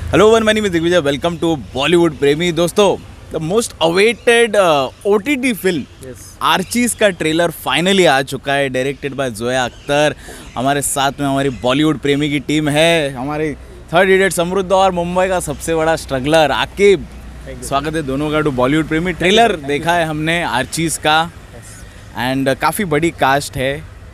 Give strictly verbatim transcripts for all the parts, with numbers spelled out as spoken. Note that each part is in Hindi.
हेलो वन मनी में दिग्विजय, वेलकम टू बॉलीवुड प्रेमी। दोस्तों, the most awaited OTT film Archies का ट्रेलर फाइनली आ चुका है, डायरेक्टेड बाय जोया अख्तर। हमारे साथ में हमारी बॉलीवुड प्रेमी की टीम है, हमारे थर्ड इडियट समृद्ध और मुंबई का सबसे बड़ा स्ट्रगलर आकिब। स्वागत है दोनों का टू बॉलीवुड प्रेमी। ट्रेलर देखा है हमने आर्चीज का एंड काफ़ी बड़ी कास्ट है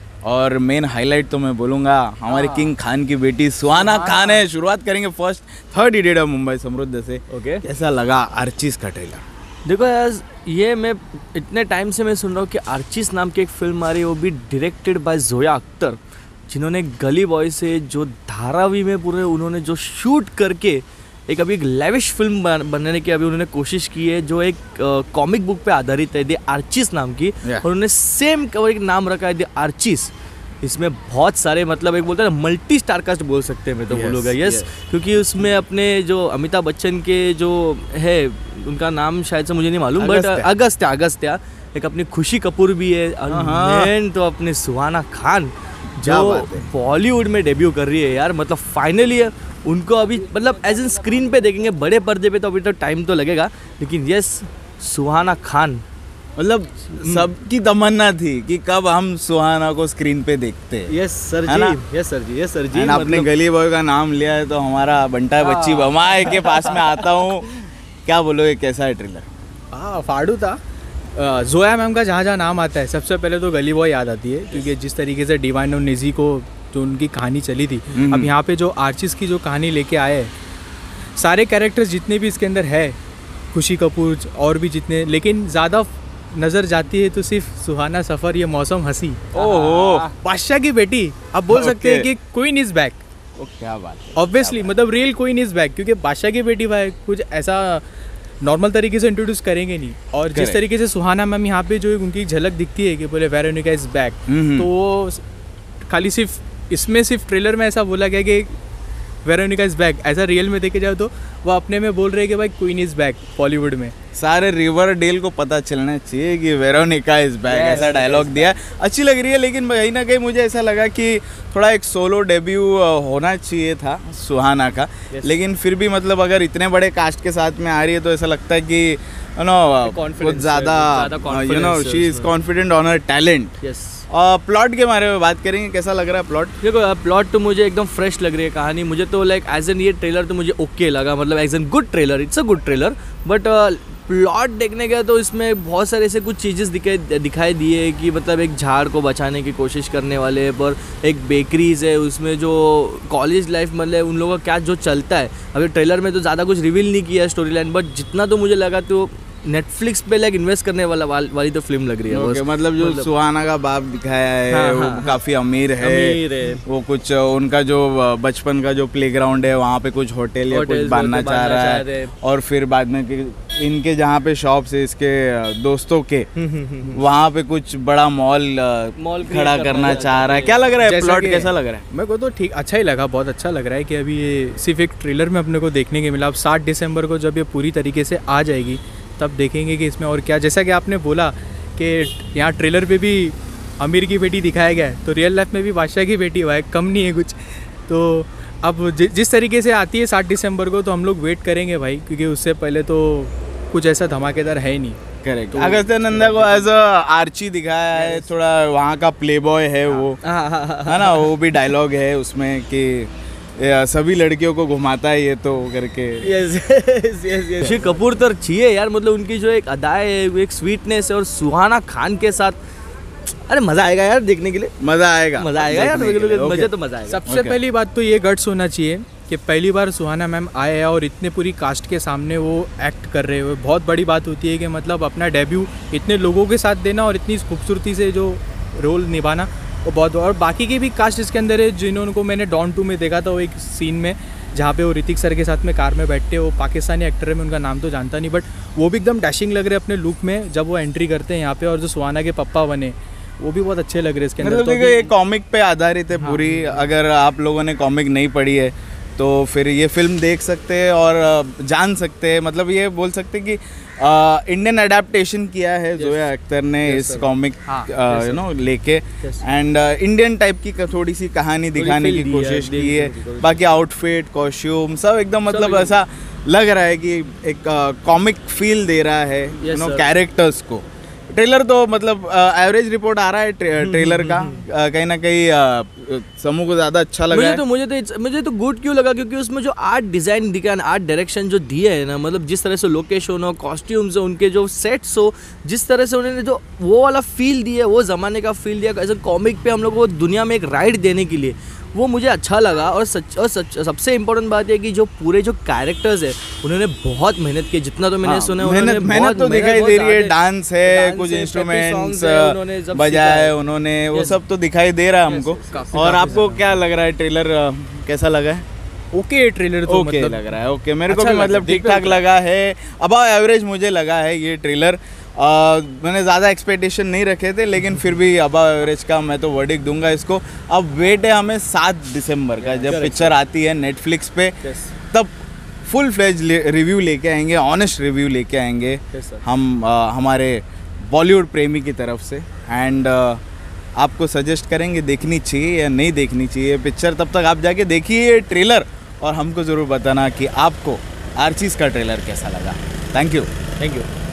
और मेन हाईलाइट तो मैं बोलूँगा हमारे किंग खान की बेटी सुहाना खान है। शुरुआत करेंगे first third idiot of Mumbai समृद्ध से। ओके, कैसा लगा आर्चीज का ट्रेलर? देखो यार, ये मैं इतने टाइम से मैं सुन रहा हूँ कि आर्चीज नाम की एक फिल्म आ रही है, वो भी डायरेक्टेड बाय जोया अख्तर, जिन्होंने गली बॉय से जो धारावी में पूरे उन्होंने जो शूट करके एक अभी एक लेविश फिल्म बनने की अभी उन्होंने कोशिश की है, जो एक कॉमिक बुक पे आधारित है, द आर्चीज नाम की। yeah. और उन्होंने सेम कवर एक नाम रखा है द आर्चीज। इसमें बहुत सारे मतलब एक बोलते हैं ना मल्टी स्टार कास्ट बोल सकते हैं, मैं तो yes, बोलूँगा यस yes, yes. क्योंकि उसमें अपने जो अमिताभ बच्चन के जो है उनका नाम शायद से मुझे नहीं मालूम, बट अगस्त्या अगस्त्या एक अपनी खुशी कपूर भी है, और तो अपनी सुहाना खान जो बॉलीवुड में डेब्यू कर रही है यार। मतलब फाइनली उनको अभी मतलब एज एन स्क्रीन पे देखेंगे, बड़े पर्दे पे तो अभी तो टाइम तो लगेगा, लेकिन यस सुहाना खान मतलब सबकी तमन्ना थी कि कब हम सुहाना को स्क्रीन पे देखते हैं। यस सर जी, यस सर जी, यस सर जी। मतलब आपने गली बॉय का नाम लिया है तो हमारा बंटा बच्ची बमाए के पास में आता हूँ। क्या बोलोगे, कैसा है ट्रेलर? हाँ, फाड़ू था। जोया मैम का जहाँ जहाँ नाम आता है सबसे पहले तो गली बॉय याद आती है, क्योंकि जिस तरीके से डिवाइन और निजी को जो उनकी कहानी चली थी, अब यहाँ पे जो आर्चीज की जो कहानी लेके आए हैं, सारे कैरेक्टर्स जितने भी इसके अंदर है, खुशी कपूर और भी जितने, लेकिन ज़्यादा नज़र जाती है तो सिर्फ सुहाना सफ़र, ये मौसम हंसी, ओहो बादशाह की बेटी। अब बोल okay. सकते हैं कि क्वीन इज़ बैक। क्या बात है, ऑब्वियसली मतलब रियल क्वीन इज़ बैक, क्योंकि बादशाह की बेटी भाई कुछ ऐसा नॉर्मल तरीके से इंट्रोड्यूस करेंगे नहीं। और जिस तरीके से सुहाना मैम यहाँ पे जो उनकी झलक दिखती है कि बोले वेरोनिका इज़ बैक, तो वो खाली सिर्फ इसमें सिर्फ ट्रेलर में ऐसा बोला गया कि वेरोनिका इज़ बैक, ऐसा रियल में देखे जाओ तो वो अपने में बोल रहे हैं कि भाई क्वीन इज़ बैक बॉलीवुड में। सारे रिवर डेल को पता चलना चाहिए कि वेरोनिका इज़ बैक, ऐसा डायलॉग दिया। अच्छी लग रही है, लेकिन कहीं ना कहीं मुझे ऐसा लगा कि थोड़ा एक सोलो डेब्यू होना चाहिए था सुहाना का। लेकिन फिर भी मतलब अगर इतने बड़े कास्ट के साथ में आ रही है तो ऐसा लगता है कि यू नो कुछ ज़्यादा you know she is confident on her talent. Plot के बारे में बात करेंगे, कैसा लग रहा है प्लॉट? देखो प्लॉट तो मुझे एकदम फ्रेश लग रही है कहानी। मुझे तो लाइक एज एन ये ट्रेलर तो मुझे ओके लगा, मतलब as an good trailer, it's a good trailer. But plot देखने गया तो इसमें बहुत सारे ऐसे कुछ चीज़ें दिखाई दिखाई दिए कि मतलब एक झाड़ को बचाने की कोशिश करने वाले, पर एक बेकरीज है उसमें जो कॉलेज लाइफ मतलब उन लोगों का क्या जो चलता है। अभी ट्रेलर में तो ज़्यादा कुछ रिवील नहीं किया स्टोरी लाइन, बट जितना तो मुझे लगा तो नेटफ्लिक्स पे लाइक इन्वेस्ट करने वाला वाल, वाली तो फिल्म लग रही है। okay, मतलब जो मतलब, सुहाना का बाप दिखाया है, हाँ, वो हाँ, काफ़ी अमीर है, अमीर है। वो कुछ उनका जो बचपन का जो प्लेग्राउंड है वहाँ पे कुछ होटल या कुछ बांधना चाह रहा है, और फिर बाद में इनके जहाँ पे शॉप्स है इसके दोस्तों के वहाँ पे कुछ बड़ा मॉल मॉल खड़ा करना चाह रहा है। क्या लग रहा है प्लॉट, कैसा लग रहा है? मेरे को तो ठीक अच्छा ही लगा, बहुत अच्छा लग रहा है कि अभी ये सिर्फ एक ट्रेलर में अपने को देखने के मिला। अब सात दिसंबर को जब ये पूरी तरीके से आ जाएगी तब देखेंगे कि इसमें और क्या। जैसा कि आपने बोला कि यहाँ ट्रेलर पे भी अमीर की बेटी दिखाया गया है, तो रियल लाइफ में भी बादशाह की बेटी हुआ है, कम नहीं है कुछ। तो अब जि, जिस तरीके से आती है सात दिसंबर को, तो हम लोग वेट करेंगे भाई, क्योंकि उससे पहले तो कुछ ऐसा धमाकेदार है ही नहीं। करेक्ट। तो अगस्त्य नंदा को एज अ आर्ची दिखाया है, थोड़ा वहाँ का प्ले बॉय है वो, है ना, वो भी डायलॉग है उसमें कि सभी लड़कियों को घुमाता है ये तो करके। यस यस यस खुशी कपूर तो चाहिए यार, मतलब उनकी जो एक अदाएं है, एक स्वीटनेस है, और सुहाना खान के साथ अरे मज़ा आएगा यार देखने के लिए। मज़ा आएगा मज़ा आएगा यार, मुझे तो मज़ा आएगा। सबसे पहली बात तो ये गट्स होना चाहिए कि पहली बार सुहाना मैम आए हैं और इतने पूरी कास्ट के सामने वो एक्ट कर रहे हो। बहुत बड़ी बात होती है कि मतलब अपना डेब्यू इतने लोगों के साथ देना और इतनी खूबसूरती से जो रोल निभाना, वो बहुत। और बाकी की भी कास्ट इसके अंदर है, जिन्होंने मैंने डॉन टू में देखा था, वो एक सीन में जहाँ पे वो ऋतिक सर के साथ में कार में बैठते, वो पाकिस्तानी एक्टर है, मैं उनका नाम तो जानता नहीं, बट वो भी एकदम डैशिंग लग रहे अपने लुक में जब वो एंट्री करते हैं यहाँ पे। और जो सुहाना के पप्पा बने वो भी बहुत अच्छे लग रहे हैं इसके अंदर। मतलब तो ये कॉमिक पे आधारित है पूरी। हाँ, अगर आप लोगों ने कॉमिक नहीं पढ़ी है तो फिर ये फिल्म देख सकते हैं और uh, जान सकते हैं, मतलब ये बोल सकते हैं कि इंडियन uh, अडेप्टेशन किया है जोया अख्तर ने yes, इस sir. कॉमिक हाँ, यू नो लेके, Yes. एंड इंडियन टाइप की क- थोड़ी सी कहानी दिखाने feel की दी है, कोशिश देख की है। सकते हो। बाकी आउटफिट कॉस्ट्यूम सब एकदम मतलब एकदम- ऐसा लग रहा है कि एक कॉमिक फील दे रहा है you Yes, no sir. Characters को। ट्रेलर तो मतलब एवरेज रिपोर्ट आ रहा है ट्रे, ट्रेलर का, अ, कहीं ना कहीं अ, समूह को ज़्यादा अच्छा लगा मुझे है। तो मुझे तो it's- मुझे तो गुड क्यों लगा, क्योंकि उसमें जो आर्ट डिज़ाइन दिखा है, आर्ट डायरेक्शन जो दिए है ना, मतलब जिस तरह से लोकेशन हो, कॉस्ट्यूम्स हो, उनके जो सेट्स हो, जिस तरह से उन्होंने जो वो वाला फील दिया, वो ज़माने का फील दिया, ऐसे कॉमिक पे हम लोग को दुनिया में एक राइड देने के लिए, वो मुझे अच्छा लगा। और सच और सच सबसे इम्पोर्टेंट बात है कि जो पूरे जो कैरेक्टर्स है उन्होंने बहुत मेहनत की, जितना तो मैंने हाँ, सुना है मेहनत उन्होंने मेहनत बहुत- तो मेहनत दिखाई बहुत दे रही है, ज़्यादा डांस है, डांस कुछ है, इंस्ट्रूमेंट्स songs है, उन्होंने सब बजाया सीखा है है। उन्होंने, वो Yes. सब तो दिखाई दे रहा है हमको। काफी- और काफी आपको ज़्यादा। क्या लग रहा है ट्रेलर कैसा लगा है? ओके है ट्रेलर तो ओके मतलब लग रहा है, ओके मेरे को अच्छा भी लगा, मतलब ठीक देखते ठाक हैं। लगा है, अबाव एवरेज मुझे लगा है ये ट्रेलर। आ, मैंने ज़्यादा एक्सपेक्टेशन नहीं रखे थे, लेकिन फिर भी अबाव एवरेज का मैं तो वर्डिक दूंगा इसको। अब वेट है हमें सात दिसंबर का, जब पिक्चर आती है नेटफ्लिक्स पे, तब फुल फ्लेज रिव्यू लेके आएंगे, ऑनेस्ट रिव्यू लेके आएंगे Yes, sir. हम आ, हमारे बॉलीवुड प्रेमी की तरफ से। एंड आपको सजेस्ट करेंगे देखनी चाहिए या नहीं देखनी चाहिए पिक्चर। तब तक आप जाके देखिए ट्रेलर और हमको ज़रूर बताना कि आपको आर्चीज़ का ट्रेलर कैसा लगा। Thank you. Thank you.